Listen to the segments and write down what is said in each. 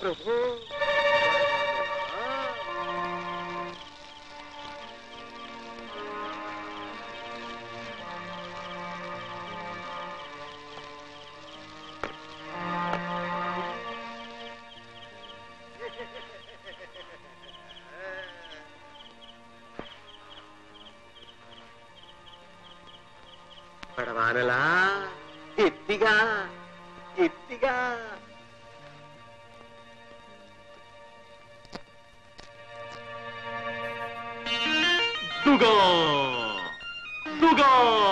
ಪ್ರಭು. ಬಡವಾನಲ ಎತ್ತಿಗ ಎತ್ತಿಗ. ದುಗಾ ದುಗಾ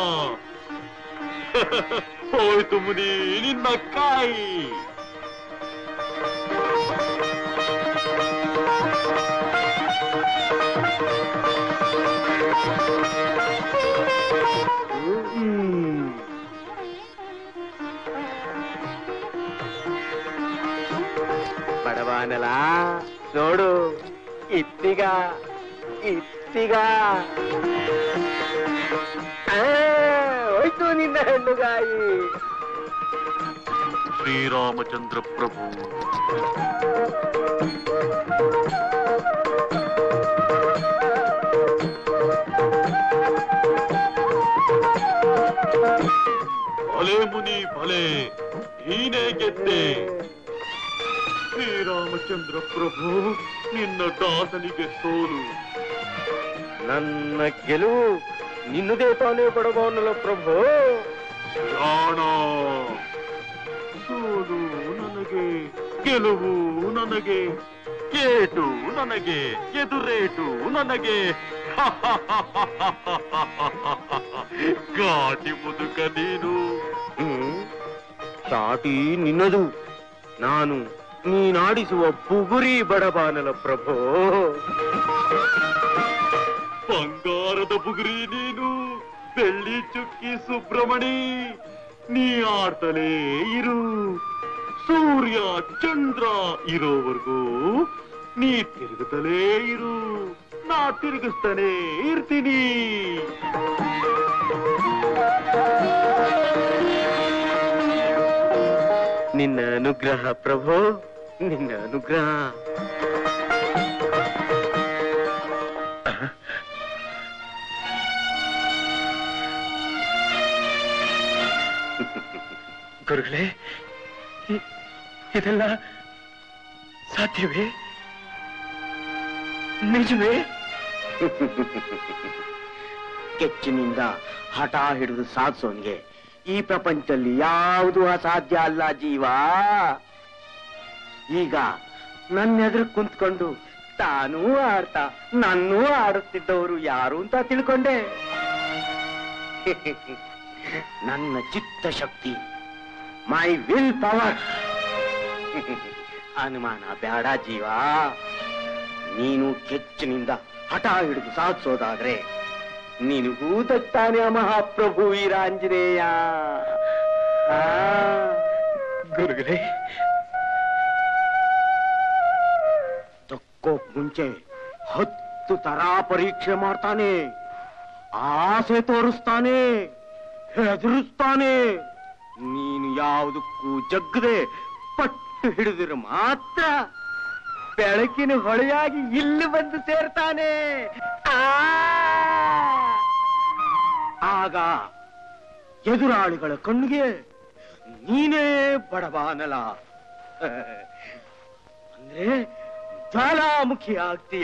ಹೋಯ್ತು ಮುನಿ ನಿನ್ನ ಕಾಯಿ. ಬಡವಾನಲ ನೋಡು ಇತ್ತಿಗ ಇತ್ತಿಗ. ಹೋಯ್ತು ನಿನ್ನ ಹೆಣ್ಣುಗಾಯಿ. ಶ್ರೀರಾಮಚಂದ್ರ ಪ್ರಭು. ಭಲೆ ಮುನಿ ಭಲೆ, ನೀನೇ ಗೆದ್ದೆ. ಶ್ರೀರಾಮಚಂದ್ರ ಪ್ರಭು, ನಿನ್ನ ದಾಸನಿಗೆ ಸೋಲು. ನನ್ನ ಗೆಲುವು ನಿನ್ನದೇ ತಾನೇ ಬಡವನಲ್ಲ ಪ್ರಭು. ಜಾಣ, ಸೋಲು ನನಗೆ, ಗೆಲುವು ನನಗೆ, ಏಟು ನನಗೆ, ಎದುರೇಟು ನನಗೆ. ಘಾಟಿ ಮುದುಕ ನೀನು. ಚಾಟಿ ನಿನ್ನದು, ನಾನು ನೀನಾಡಿಸುವ ಬುಗುರಿ ಬಡಬಾನಲ ಪ್ರಭು. ಬಂಗಾರದ ಬುಗುರಿ ನೀನು, ಬೆಳ್ಳಿ ಚುಕ್ಕಿ ಸುಬ್ರಮಣಿ. ನೀ ಆಡ್ತಲೇ ಇರು, ಸೂರ್ಯ ಚಂದ್ರ ಇರೋವರೆಗೂ ನೀ ತಿರುಗುತ್ತಲೇ ಇರು, ನಾ ತಿರುಗಿಸ್ತಾನೆ ಇರ್ತೀನಿ. ನಿನ್ನ ಅನುಗ್ರಹ ಪ್ರಭು, ನಿನ್ನ ಅನುಗ್ರಹ. ಗುರುಗಳೇ, ಇದೆಲ್ಲ ಸಾಧ್ಯವೇ? ನಿಜವೇ? ಕೆಚ್ಚಿನಿಂದ ಹಠ ಹಿಡಿದು ಸಾಧಿಸೋನ್ಗೆ ಈ ಪ್ರಪಂಚದಲ್ಲಿ ಯಾವುದು ಅಸಾಧ್ಯ ಅಲ್ಲ ಜೀವ. ಈಗ ನನ್ನ ಎದುರು ಕುಂತ್ಕೊಂಡು ತಾನೂ ಆಡ್ತಾ ನನ್ನೂ ಆಡುತ್ತಿದ್ದವರು ಯಾರು ಅಂತ ತಿಳ್ಕೊಂಡೆ. ನನ್ನ ಚಿತ್ತ ಶಕ್ತಿ, ಮೈ ವಿಲ್ ಪವರ್. ಅನುಮಾನ ಬೇಡ ಜೀವ. ನೀನು ಕೆಚ್ಚಿನಿಂದ ಹಠ ಹಿಡಿದು ಸಾಧಿಸೋದಾದ್ರೆ ನಿನಗೂ ದತ್ತಾನೆ ಮಹಾಪ್ರಭು ವೀರಾಂಜನೇಯ. ಗುರುಗಳೇ, ತಕ್ಕೋಕ್ ಮುಂಚೆ 10 ತರ ಪರೀಕ್ಷೆ ಮಾಡ್ತಾನೆ, ಆಸೆ ತೋರಿಸ್ತಾನೆ, ಹೆದರಿಸ್ತಾನೆ. ನೀನು ಯಾವುದಕ್ಕೂ ಜಗ್ಗದೆ ಪಟ್ಟು ಹಿಡಿದ್ರೆ ಮಾತ್ರ ಬೆಳಕಿನ ಹೊಳೆಯಾಗಿ ಇಲ್ಲಿ ಬಂದು ಸೇರ್ತಾನೆ. ಆಗ ಎದುರಾಳಿಗಳ ಕಣ್ಣಿಗೆ ನೀನೇ ಬಡಬಾನಲ, ಅಂದ್ರೆ ಜ್ವಾಲಾಮುಖಿ ಆಗ್ತೀಯ.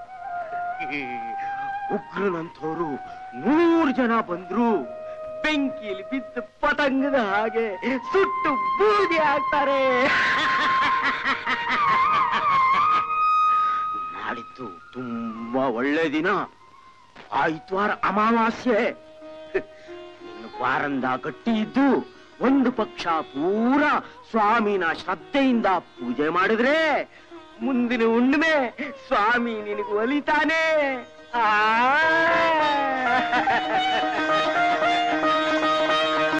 ಉಗ್ರನಂಥವ್ರು 100 ಜನ ಬಂದ್ರು ಬೆಂಕಿಯಲ್ಲಿ ಬಿದ್ದು ಪತಂಗದ ಹಾಗೆ ಸುಟ್ಟು ಬೂದಿ ಆಗ್ತಾರೆ. ನಾಳಿದ್ದು ತುಂಬಾ ಒಳ್ಳೆ ದಿನ, ಆಯ್ತವಾರ ಅಮಾವಾಸ್ಯೆ. ನಿನ್ನ ವಾರಂದ ಗಟ್ಟಿ ಇದ್ದು ಒಂದು ಪಕ್ಷ ಪೂರ ಸ್ವಾಮಿನ ಶ್ರದ್ಧೆಯಿಂದ ಪೂಜೆ ಮಾಡಿದ್ರೆ ಮುಂದಿನ ಹುಣ್ಣಿಮೆ ಸ್ವಾಮಿ ನಿನಗೆ ಒಲಿತಾನೆ.